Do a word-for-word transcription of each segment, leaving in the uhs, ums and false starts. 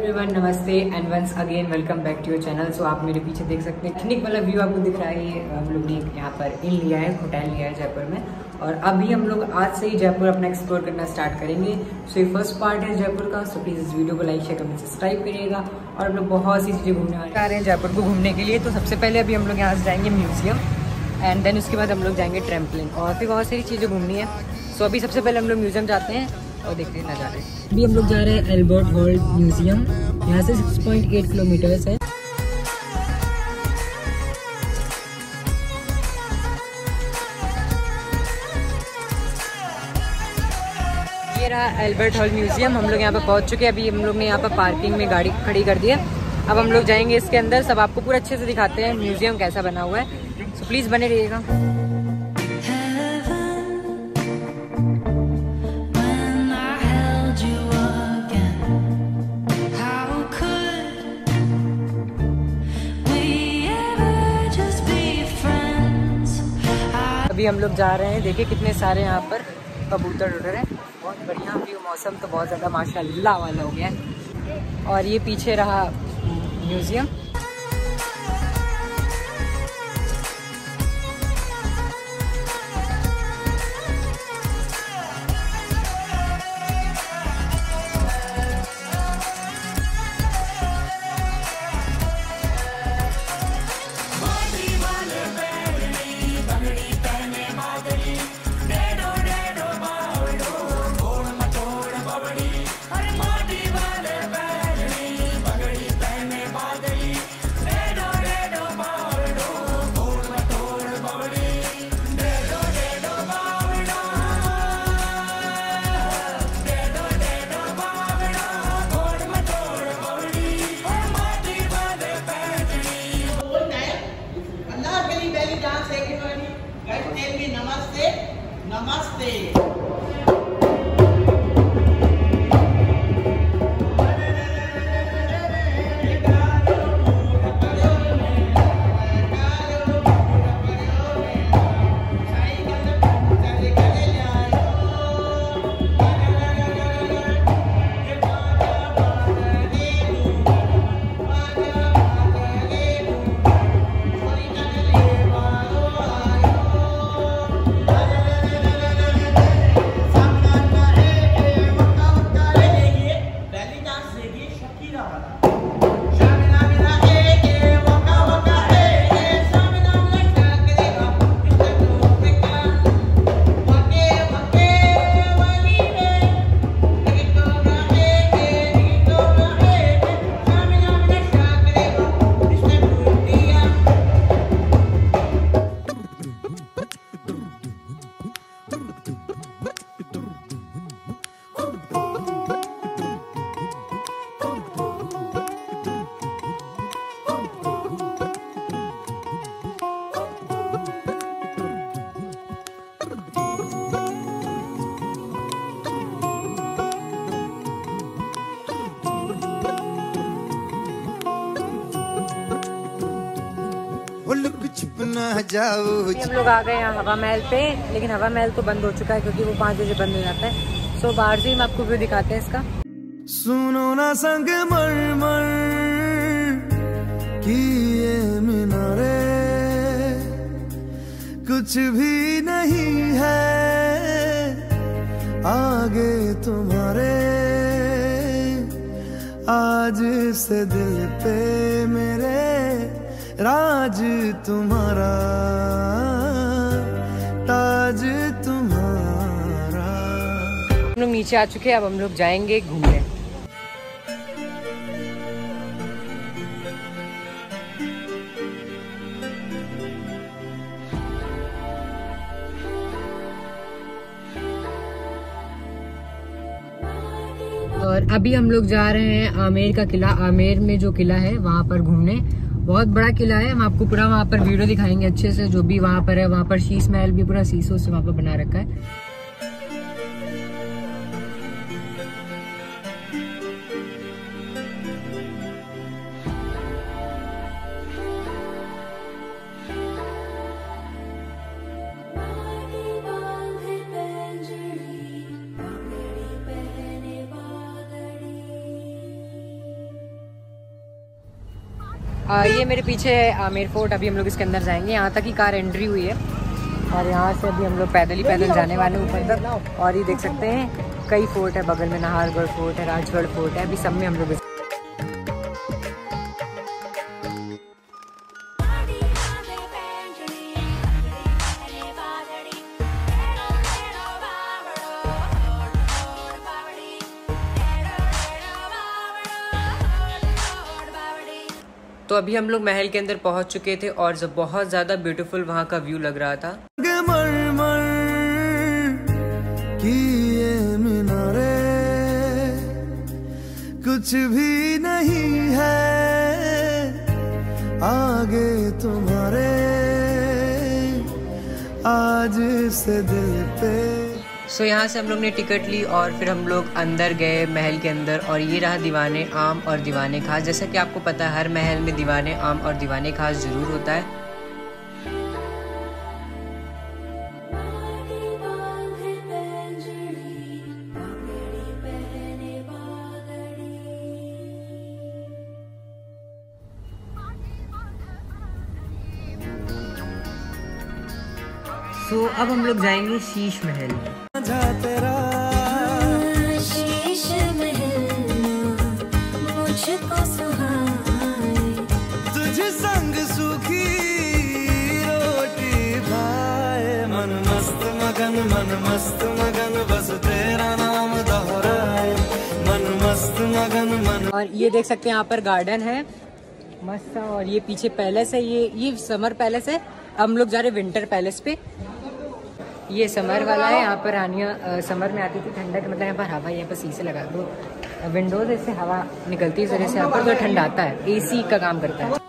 Everyone, नमस्ते and once again welcome back to your channel. So आप मेरे पीछे देख सकते हैं ठीक वाला व्यू आपको दिख रहा है। ये हम लोग ने यहाँ पर इन लिया है, होटल लिया है जयपुर में, और अभी हम लोग आज से ही जयपुर अपना एक्सप्लोर करना स्टार्ट करेंगे। सो ये फर्स्ट पार्ट है जयपुर का। सो प्लीज़ इस वीडियो को लाइक शेयर कमेंट सब्सक्राइब करिएगा। और हम लोग बहुत सी चीज़ें घूमने वाले आ रहे हैं जयपुर को घूमने के लिए। तो सबसे पहले अभी हम लोग यहाँ से जाएंगे म्यूजियम, एंड देन उसके बाद हम लोग जाएंगे ट्रैम्पलिन, और फिर बहुत सारी चीज़ें घूमनी है। सो अभी सबसे पहले हम लोग म्यूजियम जाते हैं और देखते हैं नज़ारे। अभी हम लोग जा रहे हैं एल्बर्ट हॉल म्यूजियम, यहाँ से सिक्स पॉइंट एट किलोमीटर्स है। ये रहा एल्बर्ट हॉल म्यूजियम। हम लोग यहाँ पर पहुँच चुके हैं। अभी हम लोग ने यहाँ पर पार्किंग में गाड़ी खड़ी कर दी है। अब हम लोग जाएंगे इसके अंदर, सब आपको पूरा अच्छे से दिखाते हैं म्यूजियम कैसा बना हुआ है। सो प्लीज़ बने रहिएगा। अभी हम लोग जा रहे हैं, देखिए कितने सारे यहाँ पर कबूतर उड़ रहे हैं। बहुत बढ़िया व्यू, मौसम तो बहुत ज़्यादा माशाल्लाह वाला हो गया है। और ये पीछे रहा म्यूजियम। नमस्ते नमस्ते। जाओ हम लोग आ गए यहाँ हवा महल पे, लेकिन हवा महल तो बंद हो चुका है क्योंकि वो पाँच बजे बंद हो जाता है। सो बाहर से ही हम आपको व्यू दिखाते हैं इसका। सुनो ना संग मरमर की ये मीनारे, कुछ भी नहीं है आगे तुम्हारे। आज से दिल पे मेरे राज तुम्हारा, ताज तुम्हारा। हम लोग नीचे आ चुके हैं, अब हम लोग जाएंगे घूमने। और अभी हम लोग जा रहे हैं आमेर का किला। आमेर में जो किला है वहाँ पर घूमने, बहुत बड़ा किला है। हम आपको पूरा वहाँ पर वीडियो दिखाएंगे अच्छे से, जो भी वहाँ पर है। वहाँ पर शीश महल भी पूरा शीशों से वहाँ पर बना रखा है। आ, ये मेरे पीछे है आमेर फोर्ट। अभी हम लोग इसके अंदर जाएंगे, यहाँ तक ही कार एंट्री हुई है और यहाँ से अभी हम लोग पैदल ही पैदल जाने वाले हैं ऊपर तक। और ये देख सकते हैं कई फोर्ट है बगल में, नाहरगढ़ फोर्ट है, राजगढ़ फोर्ट है, अभी सब में हम लोग। तो अभी हम लोग महल के अंदर पहुंच चुके थे और जब बहुत ज़्यादा ब्यूटीफुल वहाँ का व्यू लग रहा था। मरमर की ये मीनारे कुछ भी नहीं है आगे तुम्हारे, आज से दिल पे। सो so, यहाँ से हम लोग ने टिकट ली और फिर हम लोग अंदर गए महल के अंदर। और ये रहा दीवाने आम और दीवाने खास। जैसा कि आपको पता है हर महल में दीवाने आम और दीवाने खास जरूर होता है। सो so, अब हम लोग जाएंगे शीश महल में। तेरा शीश महल मुझको सुहाए, तुझ संग सूखी रोटी खाए, मन मस्त मगन मन मस्त मगन बस तेरा नाम दोहराए, मन मस्त मगन मन। और ये देख सकते हैं यहाँ पर गार्डन है मस्त सा। और ये पीछे पैलेस है, ये ये समर पैलेस है। हम लोग जा रहे विंटर पैलेस पे। ये समर वाला है, यहाँ पर रानियाँ समर में आती थी ठंडक, मतलब यहाँ पर हवा, यहाँ पर शीशे लगा दो विंडोज, इससे हवा निकलती है इस वजह से यहाँ पर तो ठंडा आता है, एसी का काम करता है।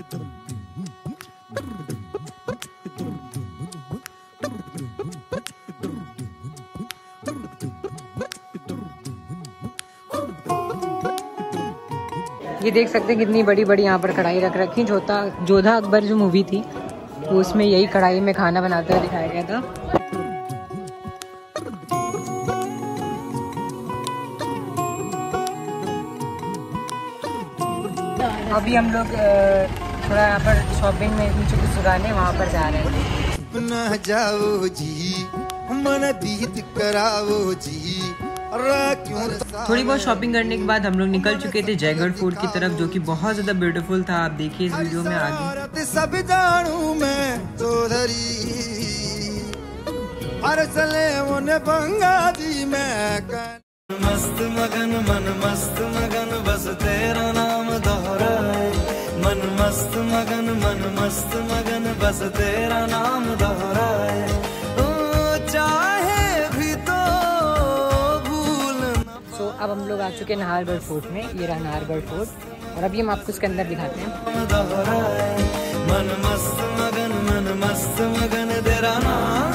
ये देख सकते हैं कितनी बड़ी बड़ी यहाँ पर कढ़ाई रख रखी। जोधा जोधा अकबर जो मूवी थी उसमें यही कढ़ाई में खाना बनाते हुए दिखाया गया था। अभी हम लोग थोड़ा यहाँ पर शॉपिंग में नीचे कुछ दुकानें वहाँ पर जा रहे हैं। न जाओ जी मन दीद कराओ जी। थोड़ी बहुत शॉपिंग करने के बाद हम लोग निकल चुके थे जयगढ़ फोर्ट की तरफ, जो कि बहुत ज्यादा ब्यूटीफुल था। आप देखिए इस वीडियो में आगे। सब जानू मैं चौधरी अरसले मुने बंगा दी मैं मस्त मगन मन मस्त मगन बस तेरा नाम दोहराए, मन मस्त मगन मन मस्त मगन बस तेरा नाम दोहराए, चाहे भी तो भूल। सो so, अब हम लोग आ चुके हैं नाहरगढ़ फोर्ट में। ये रहा नाहरगढ़ फोर्ट और अभी हम आपको इसके अंदर दिखाते हैं। मन मस्त मगन मन मस्त मगन तेरा नाम।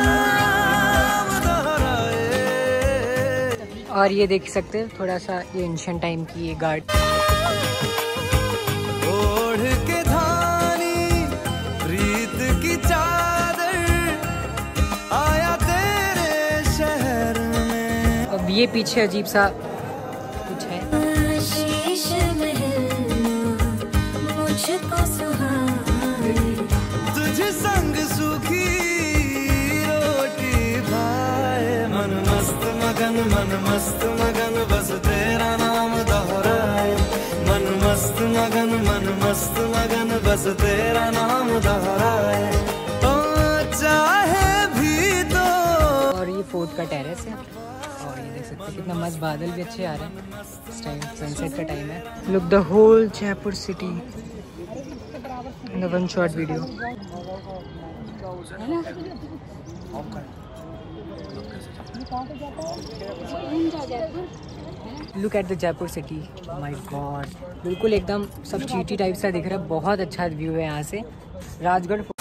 और ये देख सकते हैं थोड़ा सा ये एंशिएंट टाइम की ये गार्ड। ओढ़ के धानी प्रीत की चादर आया तेरे शहर में। अब ये पीछे अजीब सा कुछ है। शीश महल मुझको सुहाए, तुझ संग सूखी रोटी खाए, मन मस्त मगन मन मस्त मगन बस तेरा नाम दोहराए, मन मस्त मगन मन मस्त मगन बस तेरा नाम दोहराए, ओ चाहे भी तो। और ये फोर्ट का टेरेस है और ये देख सकते हैं कितना मस्त, बादल भी अच्छे आ रहे हैं। इस टाइम सनसेट का टाइम है। Look the whole Jaipur city in one shot video. Look at the Jaipur city, my god, बिल्कुल एकदम सब चीटी टाइप सा दिख रहा है। बहुत अच्छा व्यू है यहाँ से राजगढ़।